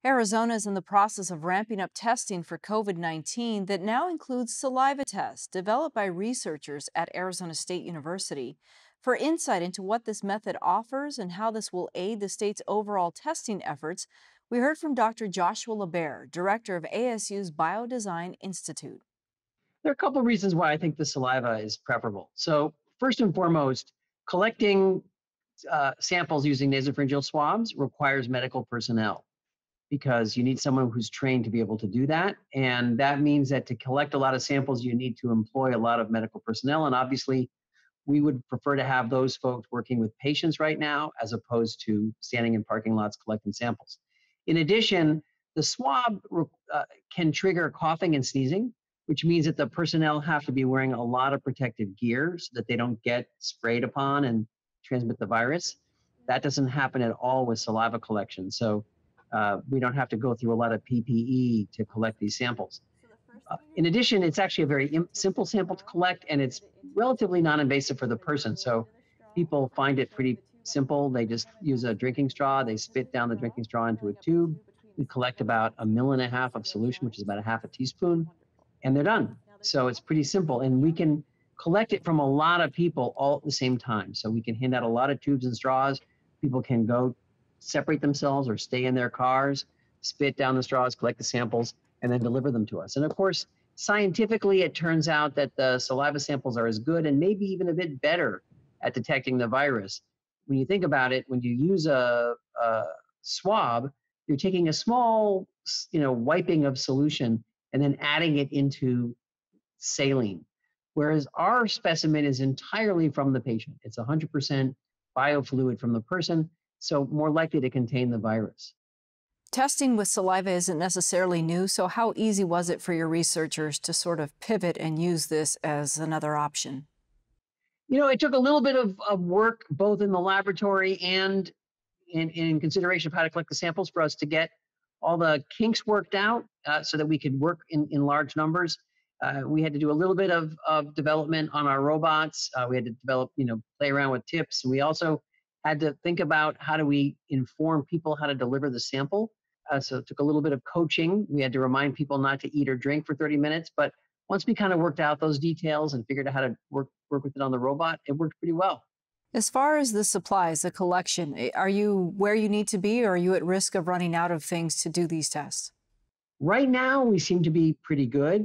Arizona is in the process of ramping up testing for COVID-19 that now includes saliva tests developed by researchers at Arizona State University. For insight into what this method offers and how this will aid the state's overall testing efforts, we heard from Dr. Joshua LeBaire, director of ASU's Biodesign Institute. There are a couple of reasons why I think the saliva is preferable. So first and foremost, collecting samples using nasopharyngeal swabs requires medical personnel because you need someone who's trained to be able to do that. And that means that to collect a lot of samples, you need to employ a lot of medical personnel. And obviously, we would prefer to have those folks working with patients right now as opposed to standing in parking lots collecting samples. In addition, the swab can trigger coughing and sneezing, which means that the personnel have to be wearing a lot of protective gear so that they don't get sprayed upon and transmit the virus. That doesn't happen at all with saliva collection. So we don't have to go through a lot of PPE to collect these samples. In addition, it's actually a very simple sample to collect, and it's relatively non-invasive for the person. So people find it pretty simple. They just use a drinking straw. They spit down the drinking straw into a tube. We collect about 1.5 ml of solution, which is about 1/2 teaspoon, and they're done. So it's pretty simple. And we can collect it from a lot of people all at the same time. So we can hand out a lot of tubes and straws. People can go separate themselves or stay in their cars, spit down the straws, collect the samples, and then deliver them to us. And of course, scientifically, it turns out that the saliva samples are as good and maybe even a bit better at detecting the virus. When you think about it, when you use a swab, you're taking a small, wiping of solution and then adding it into saline. Whereas our specimen is entirely from the patient. It's 100% biofluid from the person, so more likely to contain the virus. Testing with saliva isn't necessarily new, so how easy was it for your researchers to sort of pivot and use this as another option? It took a little bit of work, both in the laboratory and in consideration of how to collect the samples for us to get all the kinks worked out so that we could work in large numbers. We had to do a little bit of development on our robots. We had to develop, play around with tips. And we also had to think about how do we inform people how to deliver the sample. So it took a little bit of coaching. We had to remind people not to eat or drink for 30 minutes. But once we kind of worked out those details and figured out how to work with it on the robot, it worked pretty well. As far as the supplies, the collection, are you where you need to be, or are you at risk of running out of things to do these tests? Right now, we seem to be pretty good.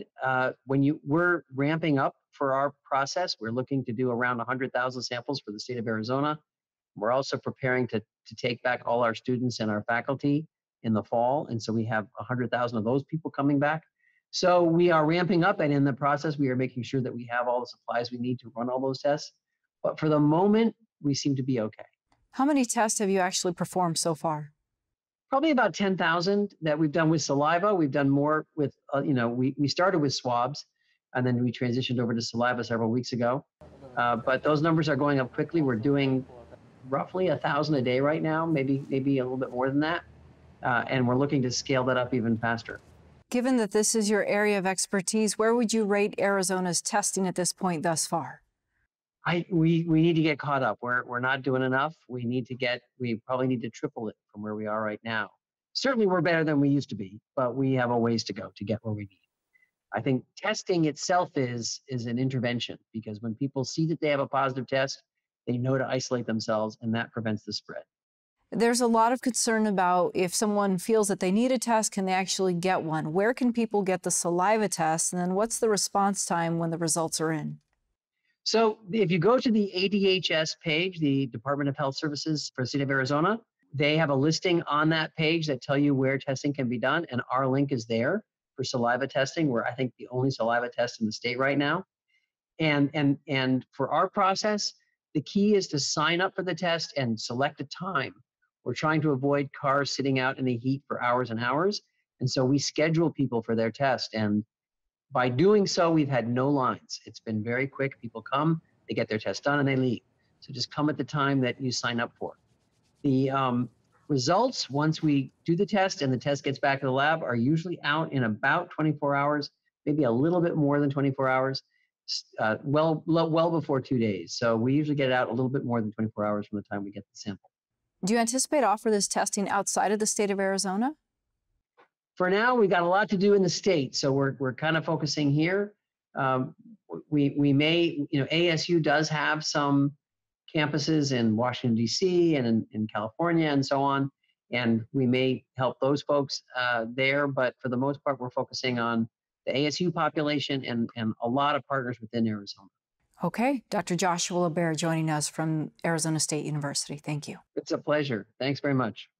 We're ramping up for our process. We're looking to do around 100,000 samples for the state of Arizona. We're also preparing to take back all our students and our faculty in the fall. And so we have 100,000 of those people coming back. So we are ramping up, and in the process, we are making sure that we have all the supplies we need to run all those tests. But for the moment, we seem to be okay. How many tests have you actually performed so far? Probably about 10,000 that we've done with saliva. We've done more with, we started with swabs, and then we transitioned over to saliva several weeks ago. But those numbers are going up quickly. We're doing roughly 1,000 a day right now, maybe a little bit more than that. And we're looking to scale that up even faster. Given that this is your area of expertise, where would you rate Arizona's testing at this point thus far? We need to get caught up. We're not doing enough. We probably need to triple it from where we are right now. Certainly we're better than we used to be, but we have a ways to go to get where we need. I think testing itself is an intervention, because when people see that they have a positive test, they know to isolate themselves, and that prevents the spread. There's a lot of concern about if someone feels that they need a test, can they actually get one? Where can people get the saliva test? And then what's the response time when the results are in? So if you go to the ADHS page, the Department of Health Services for the state of Arizona, they have a listing on that page that tell you where testing can be done. And our link is there for saliva testing. We're, I think, the only saliva test in the state right now. And for our process, the key is to sign up for the test and select a time. We're trying to avoid cars sitting out in the heat for hours and hours. And so we schedule people for their test. And by doing so, we've had no lines. It's been very quick. People come, they get their test done, and they leave. So just come at the time that you sign up for. The results, once we do the test and the test gets back to the lab, are usually out in about 24 hours, maybe a little bit more than 24 hours, well before 2 days. So we usually get it out a little bit more than 24 hours from the time we get the sample. Do you anticipate offer this testing outside of the state of Arizona? for now, we got a lot to do in the state, so we're kind of focusing here. Um, we may, ASU does have some campuses in Washington, D.C. and in California and so on. And we may help those folks there. But for the most part, we're focusing on the ASU population and a lot of partners within Arizona. Okay, Dr. Joshua LeBaer joining us from Arizona State University. Thank you. It's a pleasure. Thanks very much.